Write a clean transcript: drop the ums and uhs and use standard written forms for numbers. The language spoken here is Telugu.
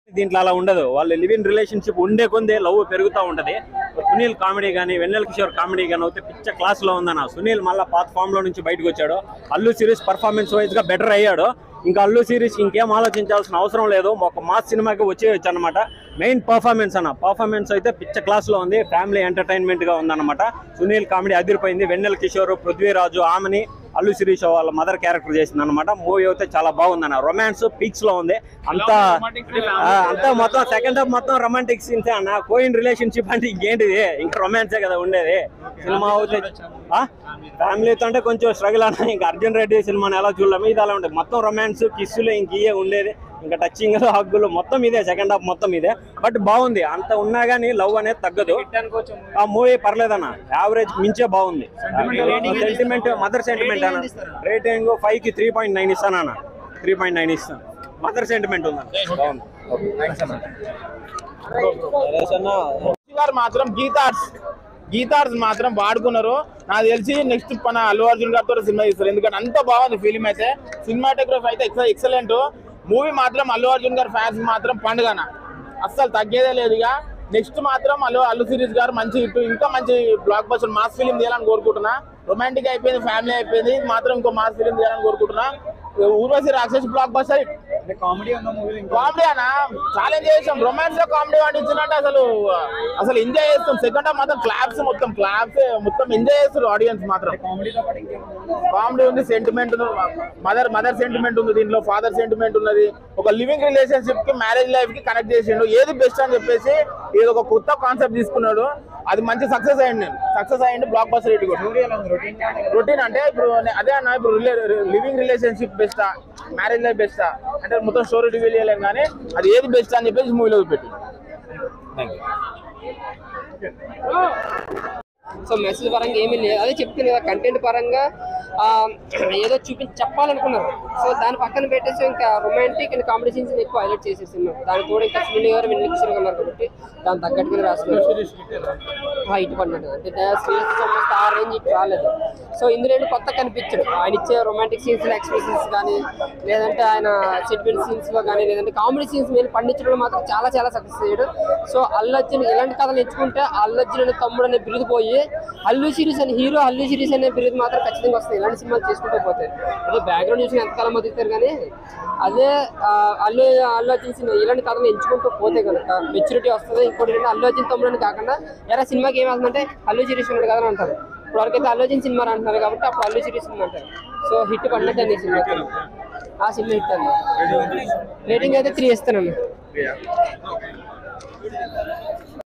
దీంట్లో అలా ఉండదు. వాళ్ళు లివ్ ఇన్ రిలేషన్షిప్ ఉండే కొందే లవ్ పెరుగుతూ ఉంటది. సునీల్ కామెడీ కానీ వెన్నెల కిషోర్ కామెడీ కానీ అయితే పిచ్చ క్లాస్ లో ఉందన్న. సునీల్ మళ్ళీ పాత ఫామ్ లో నుంచి బయటకు వచ్చాడు. అల్లు సిరీస్ పర్ఫార్మెన్స్ వైజ్ గా బెటర్ అయ్యాడు. ఇంకా అల్లు సిరీస్ ఇంకేం ఆలోచించాల్సిన అవసరం లేదు. ఒక మాస్ సినిమాకి వచ్చేయచ్చు అనమాట. మెయిన్ పర్ఫార్మెన్స్ అన్న, పర్ఫార్మెన్స్ అయితే పిచ్చ క్లాస్ లో ఉంది. ఫ్యామిలీ ఎంటర్టైన్మెంట్ గా ఉందన్నమాట. సునీల్ కామెడీ అదిరిపోయింది. వెన్నెల కిషోర్, పృథ్వీరాజు, ఆమెని అల్లు శిరీష్ వాళ్ళ మదర్ క్యారెక్టర్ చేసింది అనమాట. మూవీ అయితే చాలా బాగుందన్న. రొమాన్స్ పీక్స్ లో ఉంది. అంతా మొత్తం సెకండ్ హాఫ్ మొత్తం రొమాంటిక్ సీన్స్ అన్న. కోయిన్ రిలేషన్షిప్ అంటే ఇంకేంటిది, ఇంకా రొమాన్సే కదా ఉండేది. సినిమా అయితే ఫ్యామిలీతో అంటే కొంచెం స్ట్రగుల్ అన్న. ఇంకా అర్జున్ రెడ్డి సినిమాని ఎలా చూడలేము, ఇది అలా ఉంటుంది. మొత్తం రొమాన్స్ కిస్సులు ఇంక ఇయే ఉండేది. ఇంకా టచింగ్ హగ్గులు మొత్తం ఇదే. సెకండ్ హాఫ్ మొత్తం ఇదే. బట్ బాగుంది. అంత ఉన్నా గానీ లవ్ అనేది తగ్గదు. ఆ మూవీ పర్లేదన్న, యావరేజ్ మించే బాగుంది. సెంటిమెంట్, మదర్ సెంటిమెంట్ అన్న. రేటింగ్ 5 కి 3.9 ఇస్తాను అన్న. 3.9 ఇస్తాను. మదర్ సెంటిమెంట్ ఉందన్న. మాత్రం గీతార్స్ మాత్రం వాడుకున్నారు. నాకు తెలిసి నెక్స్ట్ మన అల్లు అర్జున్ గారితో సినిమా తీస్తారు. ఎందుకంటే అంత బాగుంది ఫిలిం అయితే. సినిమాటోగ్రఫీ అయితే ఎక్సలెంట్. మూవీ మాత్రం అల్లు అర్జున్ గారి ఫ్యాన్స్ మాత్రం పండుగన, అస్సలు తగ్గేదే లేదు. ఇక నెక్స్ట్ మాత్రం అల్లు సిరీస్ గారు మంచి హిట్, ఇంకా మంచి బ్లాక్ బస్టర్ మాస్ ఫిలిం తీయాలని కోరుకుంటున్నా. రొమాంటిక్ అయిపోయింది, ఫ్యామిలీ అయిపోయింది, మాత్రం ఇంకో మాస్ ఫిలిం తీయాలని కోరుకుంటున్నా. Urvashi Rakshasi blockbuster comedy అన్న, ఛాలెంజ్ చేసాం. రొమాన్స్ లో కామెడీ పండించినట్టు అసలు ఎంజాయ్ చేస్తాం. సెకండ్ హాఫ్ మాత్రం క్లాప్స్ మొత్తం ఎంజాయ్ చేస్తారు ఆడియన్స్ మాత్రం. కామెడీ ఉంది, సెంటిమెంట్ ఉంది, మదర్ సెంటిమెంట్ ఉంది దీంట్లో, ఫాదర్ సెంటిమెంట్ ఉన్నది. ఒక లివింగ్ రిలేషన్షిప్ కి, మ్యారేజ్ లైఫ్ కి కనెక్ట్ చేసిండు. ఏది బెస్ట్ అని చెప్పేసి ఇది ఒక కొత్త కాన్సెప్ట్ తీసుకున్నాడు. అది మంచి సక్సెస్ అయ్యింది. బ్లాక్ బస్టర్ రేట్ కూడా. రొటీన్ అంటే ఇప్పుడు అదే అన్న, ఇప్పుడు లివింగ్ రిలేషన్షిప్ బెస్టా, మ్యారేజ్ లైఫ్ బెస్టా అంటే మొత్తం స్టోరీ రివీల్ చేయలేం, కానీ అది ఏది బెస్ట్ అని చెప్పేసి మూవీలో పెట్టి. సో మెసేజ్ పరంగా ఏమీ లేదు, అదే చెప్తుంది కదా. కంటెంట్ పరంగా ఏదో చెప్పాలనుకున్నారు. సో దాని పక్కన పెట్టేసి ఇంకా రొమాంటిక్ అండ్ కామెడీ సీన్స్ ఎక్కువ హైలైట్ చేసేస్తున్నారు. దాని కూడా ఇంకా సునీల్ గారు వెన్నెల కిషోర్ ఉన్నారు కాబట్టి దాని తగ్గట్టుగా రాస్తున్నారు. ఇటు పడినట్టు అంటే ఆ రేంజ్ ఇటు రాలేదు. సో ఇందులో కొత్త కనిపించడు. ఆయన ఇచ్చే రొమాంటిక్ సీన్స్ లో ఎక్స్ప్రెషన్స్ కానీ, లేదంటే ఆయన సెంటిమెంట్ సీన్స్ లో కానీ, లేదంటే కామెడీ సీన్స్ మీద పండించడంలో మాత్రం చాలా చాలా సక్సెస్ అయ్యాడు. సో అల్లు అర్జున్ ఇలాంటి కథలు ఎంచుకుంటే అల్లు అర్జున్ అనే తమ్ముడు అనే బిరుదు పోయి అల్లు సిరీస్ అనే హీరో, అల్లు సిరీస్ అనే బిరుదు మాత్రం ఖచ్చితంగా వస్తాయి. ఇలాంటి సినిమాలు చేసుకుంటూ పోతాయి. అదే బ్యాక్గ్రౌండ్ చూసి ఎంతకాలం బతుకుతారు, కానీ అదే అల్లు అర్జున్ సినిమా ఇలాంటి కథలు ఎంచుకుంటూ పోతే కనుక మెచ్యూరిటీ వస్తుంది. ఇంకోటి అల్లు అర్జున్ తమ్ముడు అని కాకుండా ఎరా సినిమాకి ఏమవుతుందంటే అల్లు సిరీస్ ఉన్నాడు కదా అని అంటారు. ఇప్పుడు వరకైతే అల్లు అర్జున్ సినిమా అంటున్నారు కాబట్టి అప్పుడు అల్లు సిరీస్ సినిమా అంటారు. సో హిట్ పడినట్టు అండి సినిమా. ఆ సినిమా హిట్ అండి. రేటింగ్ అయితే 3 ఇస్తానండి.